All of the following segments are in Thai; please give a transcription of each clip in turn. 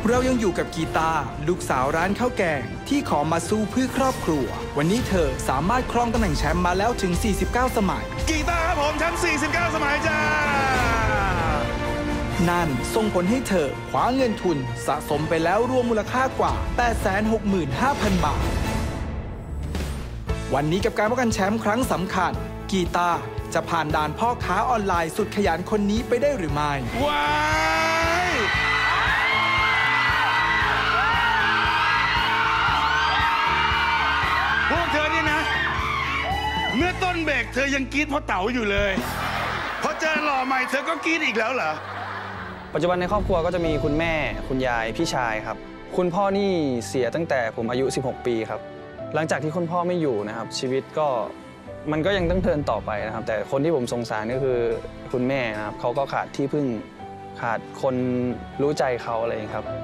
เรายังอยู่กับกีตาร์ลูกสาวร้านข้าวแกงที่ขอมาสู้เพื่อครอบครัววันนี้เธอสามารถครองตำแหน่งแชมป์มาแล้วถึง49สมัยกีตาร์ครับผมแชมป์49สมัยจ้านั่นส่งผลให้เธอคว้าเงินทุนสะสมไปแล้วรวมมูลค่ากว่า 865,000 บาทวันนี้กับการป้องกันแชมป์ครั้งสำคัญกีตาร์จะผ่านด่านพ่อค้าออนไลน์สุดขยันคนนี้ไปได้หรือไม่ว้ายพวกเธอนี่นะเมื่อต้นเบรกเธอยังกรี๊ดเพราะเต๋าอยู่เลยพอเจอหล่อใหม่เธอก็กรี๊ดอีกแล้วเหรอปัจจุบันในครอบครัวก็จะมีคุณแม่คุณยายพี่ชายครับคุณพ่อนี่เสียตั้งแต่ผมอายุ16ปีครับหลังจากที่คุณพ่อไม่อยู่นะครับชีวิตก็มันก็ยังต้องเดินต่อไปนะครับแต่คนที่ผมสงสารก็คือคุณแม่นะครับเขาก็ขาดที่พึ่งขาดคนรู้ใจเขาอะไรอย่างนี้ครับ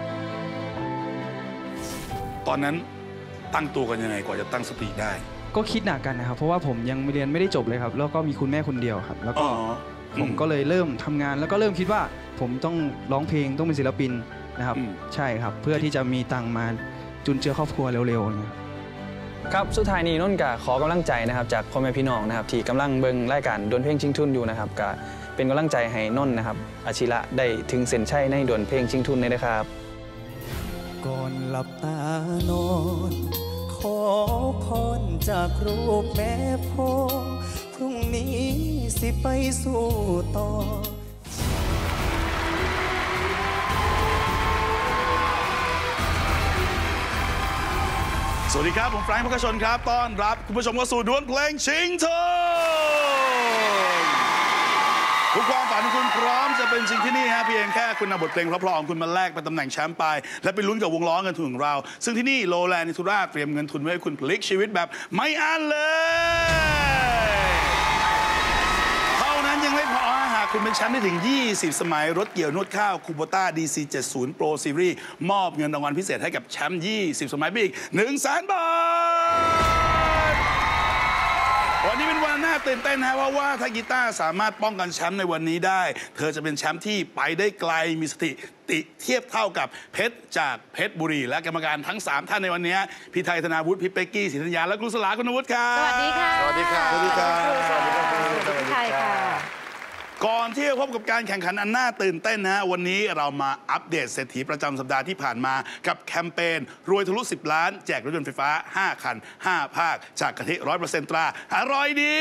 ตอนนั้นตั้งตัวกันยังไงกว่าจะตั้งสติได้ก็คิดหนักกันนะครับเพราะว่าผมยังเรียนไม่ได้จบเลยครับแล้วก็มีคุณแม่คนเดียวครับแล้วก็ผมก็เลยเริ่มทำงานแล้วก็เริ่มคิดว่าผมต้องร้องเพลงต้องเป็นศิลปินนะครับใช่ครับเพื่อที่จะมีตังค์มาจุนเจือครอบครัวเร็วๆครับสุดท้ายนี้นนท์ก็ขอกำลังใจนะครับจากพ่อแม่พี่น้องนะครับที่กำลังเบิ่งรายการดวลเพลงชิงทุนอยู่นะครับก็เป็นกำลังใจให้นนท์นะครับอาชิระได้ถึงเส้นชัยในดวลเพลงชิงทุนเลยนะครับก่อนหลับตานอนขอพรจากรูปแม่พ่อพรุ่งนี้สิไปสู่ต่อสวัสดีครับผมแฟรงค์ พกชนครับต้อนรับคุณผู้ชมเข้าสู่ดวลเพลงชิงทุนทุกความฝันของคุณพร้อมจะเป็นจริงที่นี่ฮะเพียงแค่คุณนำบทเพลงเพราะๆของคุณมาแลกเป็นตำแหน่งแชมป์ไปและไปลุ้นกับวงล้อเงินทุนของเราซึ่งที่นี่โลแลนด์นิทูราเตรียมเงินทุนไว้ให้คุณพลิกชีวิตแบบไม่อั้นเลยเท่านั้นยังไม่พอหากคุณเป็นแชมป์ได้ถึง20สมัยรถเกี่ยวนวดข้าวคูโบต้า DC70 Pro Series มอบเงินรางวัลพิเศษให้กับแชมป์20สมัยอีก 100,000 บาทวันนี้เป็นวันน่าตื่นเต้นนะว่าถ้ากีตาร์สามารถป้องกันแชมป์ในวันนี้ได้เธอจะเป็นแชมป์ที่ไปได้ไกลมีสถิติเทียบเท่ากับเพชรจากเพชรบุรีและกรรมการทั้ง3ท่านในวันนี้พี่ไทยธนาวุฒิพี่เป๊กกี้ศรีธัญญาและครูสลาคุณวุฒิครับสวัสดีค่ะสวัสดีครับสวัสดีครับสวัสดีครับพี่ไทยค่ะก่อนที่จะพบกับการแข่งขันอันน่าตื่นเต้นนะวันนี้เรามาอัปเดตเศรษฐีประจำสัปดาห์ที่ผ่านมากับแคมเปญรวยทะลุ10 ล้านแจกรถยนต์ไฟฟ้า5คัน5ภาคจากกะทิ 100% ตราอร่อยดี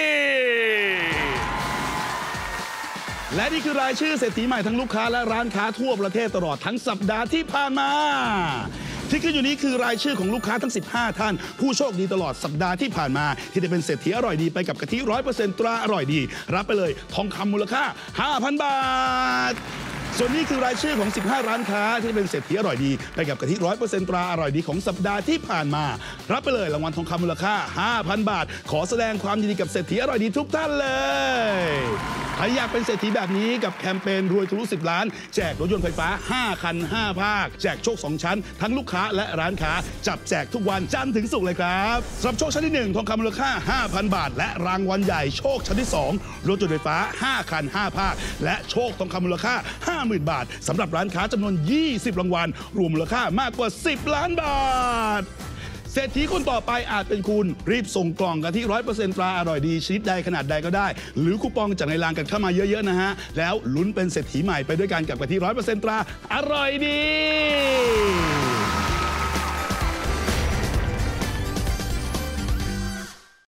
และนี่คือรายชื่อเศรษฐีใหม่ทั้งลูกค้าและร้านค้าทั่วประเทศตลอดทั้งสัปดาห์ที่ผ่านมาที่ขึ้นอยู่นี้คือรายชื่อของลูกค้าทั้ง15ท่านผู้โชคดีตลอดสัปดาห์ที่ผ่านมาที่ได้เป็นเศรษฐีอร่อยดีไปกับกะทิ 100% ตราอร่อยดีรับไปเลยทองคำมูลค่า 5,000 บาทส่วนนี้คือรายชื่อของ15ร้านค้าที่เป็นเศรษฐีอร่อยดีไปกับกะทิ 100% ตราอร่อยดีของสัปดาห์ที่ผ่านมารับไปเลยรางวัลทองคำมูลค่า 5,000 บาทขอแสดงความยินดีกับเศรษฐีอร่อยดีทุกท่านเลยใครอยากเป็นเศรษฐีแบบนี้กับแคมเปญรวยทะลุ10 ล้านแจกรถยนต์ไฟฟ้า5คัน5ภาคแจกโชค2ชั้นทั้งลูกค้าและร้านค้าจับแจกทุกวันจันทร์ถึงศุกร์เลยครับสำหรับโชคชั้นที่1ทองคำมูลค่า 5,000 บาทและรางวัลใหญ่โชคชั้นที่2รถยนต์ไฟฟ้า5คัน5ภาคและโชคทองคำมูลค่า 50,000 บาทสำหรับร้านค้าจำนวน20รางวัลรวมมูลค่ามากกว่า10 ล้านบาทเศรษฐีคนต่อไปอาจเป็นคุณรีบส่งกล่องกะทิ 100% ตราอร่อยดีชนิดใดขนาดใดก็ได้หรือคูปองจากในรางกันเข้ามาเยอะๆนะฮะแล้วลุ้นเป็นเศรษฐีใหม่ไปด้วยกันกับกะทิ 100% ตราอร่อยดี